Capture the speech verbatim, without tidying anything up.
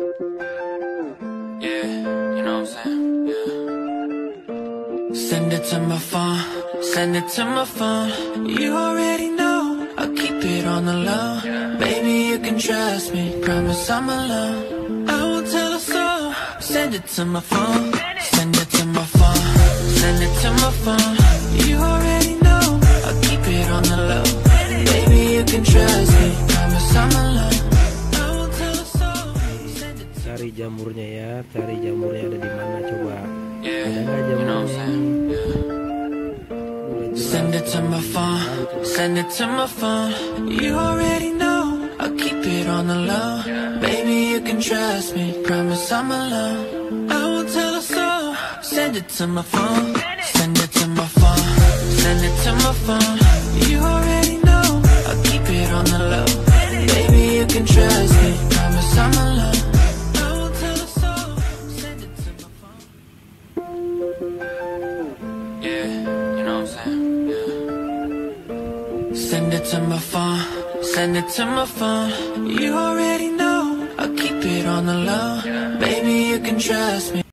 Yeah, you know what I'm saying? Yeah. Send it to my phone, send it to my phone. You already know, I'll keep it on the low. Baby, you can trust me, promise I'm alone. I won't tell a soul. Send it to my phone, send it to my phone, send it to my phone. You already know, I'll keep it on the low. Baby, you can trust me, promise I'm alone. Cari jamurnya ya, cari jamurnya ada di mana coba. Yeah, ada nggak jamurnya? You know what I'm saying? Yeah. Send it to my phone, send it to my phone. You already know, I'll keep it on the low. Baby, you can trust me, promise I'm alone. I won't tell a soul. Send it to my phone, send it to my phone, send it to my phone. You already know, I'll keep it on the low. Baby, you can trust me, promise I'm alone. Send it to my phone, send it to my phone. You already know, I'll keep it on the low. Baby, you can trust me.